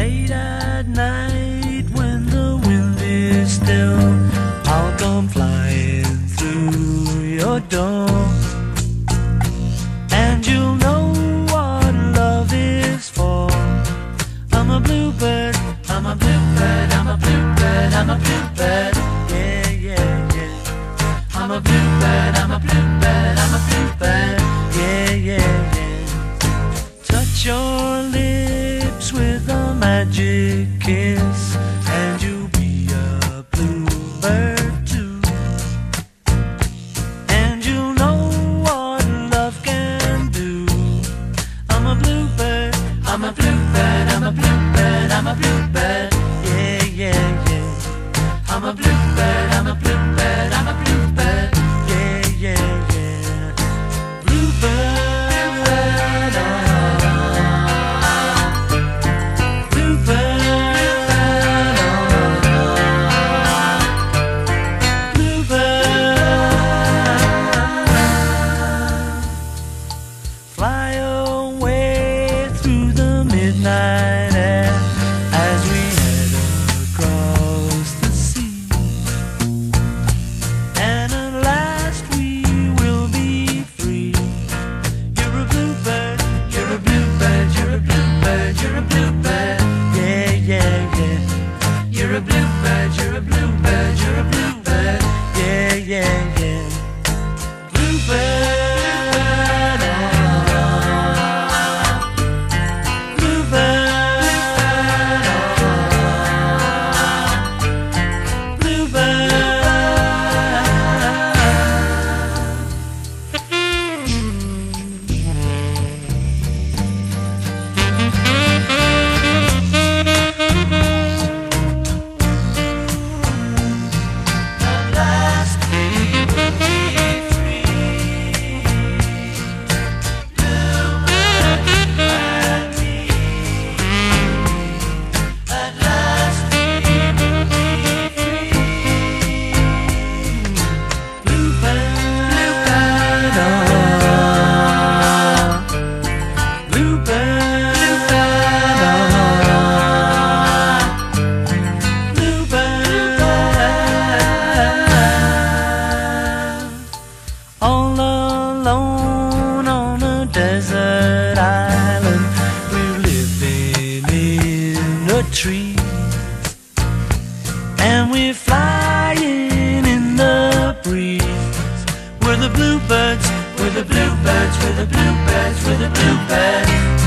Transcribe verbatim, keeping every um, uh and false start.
Late at night when the wind is still, I'll come flying through your door, and you'll know what love is for. I'm a bluebird, I'm a bluebird, I'm a bluebird, I'm a bluebird, yeah, yeah, yeah. I'm a bluebird, I'm a bluebird, I'm a bluebird, yeah, yeah, yeah. Touch your lips with a magic kiss, and you'll be a bluebird too. And you'll know what love can do. I'm a bluebird, I'm a bluebird, I'm a bluebird, I'm a bluebird, yeah, yeah, yeah. I'm a bluebird, I'm a bluebird, I'm a bluebird, yeah, yeah, yeah. Bluebird, fly away through the midnight air as we head across the sea, and at last we will be free. You're a bluebird, you're a bluebird, you're a bluebird, you're a bluebird, yeah, yeah, yeah. You're a bluebird, you're a bluebird, you're a bluebird, yeah, yeah, yeah. Bluebird. All alone on a desert island, we're living in a tree, and we're flying in the breeze. We're the bluebirds, we're the bluebirds, we're the bluebirds, we're the bluebirds.